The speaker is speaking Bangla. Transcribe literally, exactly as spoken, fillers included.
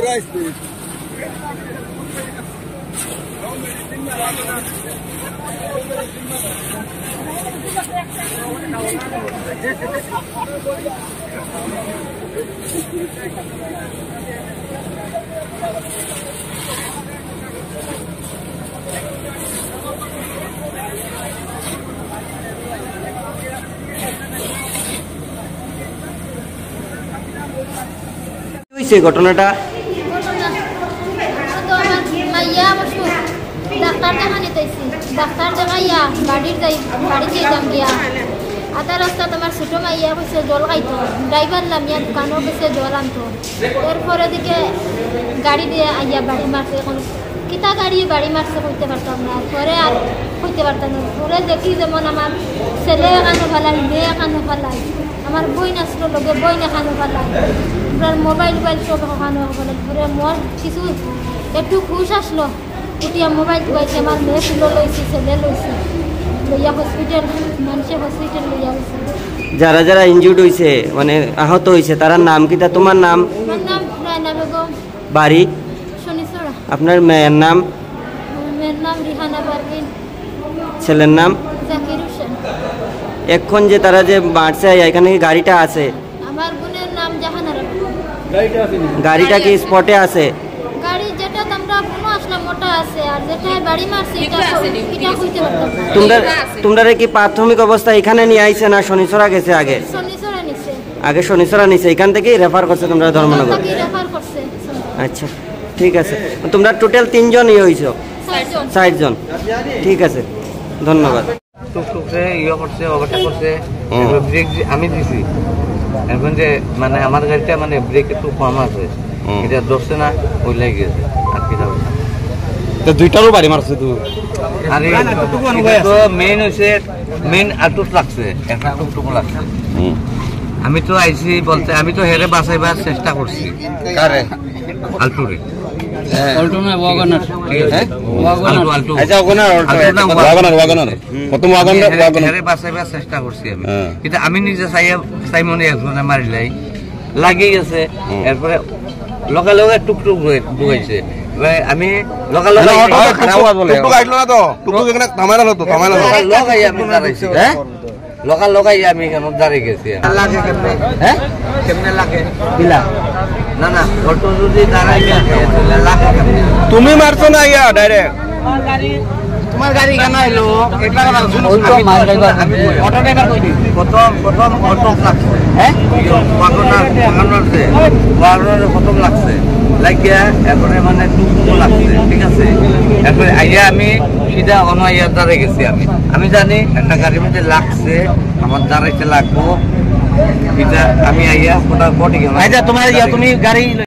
ঘটনাটা ডাক্তার দেখা নিতেছি ডাক্তার দেখাইয়া গাড়ির যাই গাড়ি যেতাম গিয়া আধা রাস্তা তোমার ছোটো মাইয়া কইছে জল খাইতো ড্রাইভার নামিয়া দোকানও কইছে জল আনতো এরপরে দিকে গাড়ি দিয়ে আইয়া বাড়ি মারছে এখন কিতা গাড়ি বাড়ি মারছে কইতে পারতাম না পরে আর কইতে পারতাম না পরে দেখি যেমন আমার ছেলে এখানো ফেলাই মেয়ে এখানো ফেলাই আমার বই নাচলো লগে বই নেখানো ফেলাই আপনার মোবাইল মোবাইল সব এখানো ফেলাই পরে মোর কিছু একটু খুশ আসলো উঠিয়া মোবাইল পাইছে আমার মেয়ে ফুলো লইছে ছেলে লইছে লইয়া হসপিটাল মানুষে হসপিটাল লইয়া গেছে যারা যারা ইনজুর্ড হইছে মানে আহত হইছে তার নাম কিটা তোমার নাম আমার নাম রায়না বেগম বাড়ি শনিচড়া আপনার মেয়ের নাম মেয়ের নাম রিহানা পারভিন ছেলের নাম জাকির হোসেন এখন যে তারা যে মারছে এখানে কি গাড়িটা আছে আমার বোনের নাম জাহানারা গাড়িটা কি স্পটে আছে গাড়ি যেটা আমরা কোনো আসলাম ওটা আছে আর যেটা বাড়ি মারছে এটা এটা কইতে পারতাম না তোমরা তোমরা কি প্রাথমিক অবস্থা এখানে নিয়ে আইছে না শনিচড়া গেছে আগে শনিচড়া নিছে আগে শনিচড়া নিছে এখান থেকেই রেফার করছে তোমরা ধর্মনগর কি রেফার করছে আচ্ছা ঠিক আছে তোমরা টোটাল তিনজন ইয়ে হইছো চারজন চারজন ঠিক আছে ধন্যবাদ টুকটুকে ইয়ে করছে ওভারটেক করছে ব্রেক আমি দিছি এখন যে মানে আমার গাড়িটা মানে ব্রেক একটু কম আছে এটা ধরছে না ওই লেগে গেছে আর কি যাবে তো দুইটারও বাড়ি মারছে তুই আরে তো মেইন হইছে মেইন আটুট লাগছে একটা টুকটুকু লাগছে আমি তো আইসি বলতে আমি তো হেরে বাঁচাইবার চেষ্টা করছি কারে আলটুরে অল্টো না ওয়াগনার হ্যাঁ আলটু আলটু আচ্ছা ওয়াগনার ওয়াগনার ওয়াগনার কত ওয়াগনার ওয়াগনার হেরে বাঁচাইবার চেষ্টা করছি আমি কিন্তু আমি নিজে চাই চাই মনে একজনে মারিলাই লাগি গেছে এরপরে লগে লগে টুকটুক ঢুকাইছে আমি লগা লগা টুকটুক আইলো না তো টুকটুক এখানে থামাইলা হতো থামাইলা লগাই আমি দাঁড়াইছি হ্যাঁ লগা লগাই আমি এখানে দাঁড়িয়ে গেছি লাগে কেমনে হ্যাঁ কেমনে লাগে বিলা না না অটো যদি দাঁড়াই গেছে তাহলে লাগে কেমনে তুমি মারছো না ইয়া ডাইরেক্ট তোমার গাড়ি কেন আইলো এটা কথা শুনো আমি অটো ড্রাইভার কইছি প্রথম প্রথম অটো লাগছে হ্যাঁ ওয়াগনার ওয়াগনার যে ওয়াগনার প্রথম লাগছে লাগিয়া এরপরে মানে টুকটুক লাগছে ঠিক আছে এরপরে আইয়া আমি সিধা অনাইয়ার দ্বারে গেছি আমি আমি জানি একটা গাড়ির মধ্যে লাগছে আমার দাঁড়াইতে লাগবো এটা আমি আইয়া ওটা বডি গেলাম আচ্ছা তোমার তুমি গাড়ি